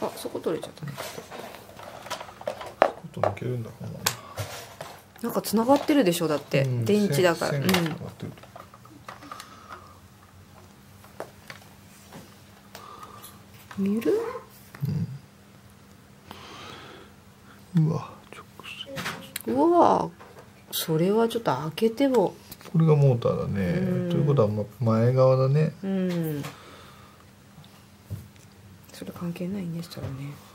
あ、そこ取れちゃったね。 ちょっと抜けるんだかな。 なんか繋がってるでしょ、だって、電池だから。 線が繋がってる見る？ うわ、 うわ、それはちょっと開けても。 これがモーターだね。ということは前側だね。 それ関係ないね、したらね。